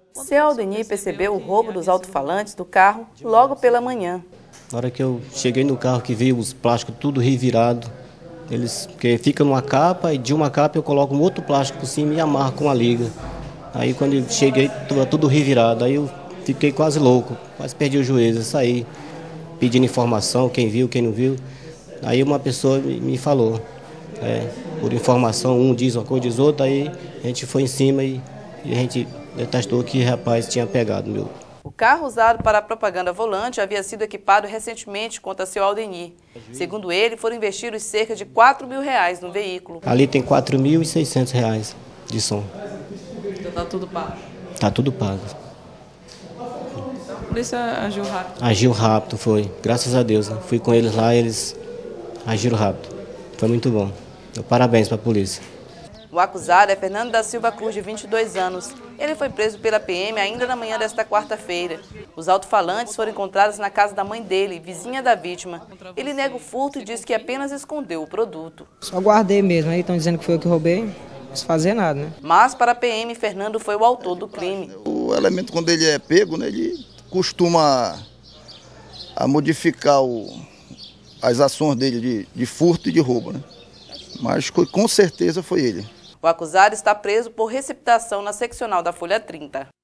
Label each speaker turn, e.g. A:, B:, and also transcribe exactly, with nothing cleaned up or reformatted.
A: Seu Aldeni percebeu o roubo dos alto-falantes do carro logo pela manhã.
B: Na hora que eu cheguei no carro, que veio os plásticos tudo revirado, eles que fica numa capa e de uma capa eu coloco um outro plástico por cima e amarro com a liga. Aí quando eu cheguei, estava tudo revirado, aí eu fiquei quase louco, quase perdi o juízo, saí pedindo informação, quem viu, quem não viu. Aí uma pessoa me falou, é, por informação, um diz uma coisa, diz outra, aí a gente foi em cima e, e a gente detestou que o rapaz tinha pegado meu.
A: O carro usado para a propaganda volante havia sido equipado recentemente contra seu Aldeni. Segundo ele, foram investidos cerca de quatro mil reais no veículo.
B: Ali tem quatro mil e seiscentos reais de som.
A: Então está tudo pago?
B: Está tudo pago.
A: A polícia agiu rápido?
B: Agiu rápido, foi. Graças a Deus, né? Fui com eles lá e eles agiram rápido. Foi muito bom. Então, parabéns para a polícia.
A: O acusado é Fernando da Silva Cruz, de vinte e dois anos. Ele foi preso pela P M ainda na manhã desta quarta-feira. Os alto-falantes foram encontrados na casa da mãe dele, vizinha da vítima. Ele nega o furto e diz que apenas escondeu o produto.
C: Só guardei mesmo, aí estão dizendo que foi eu que roubei, não quis fazer nada, né?
A: Mas para a P M, Fernando foi o autor do crime.
D: O elemento, quando ele é pego, né, ele costuma a modificar o, as ações dele de, de furto e de roubo, né? Mas com certeza foi ele.
A: O acusado está preso por receptação na seccional da Folha trinta.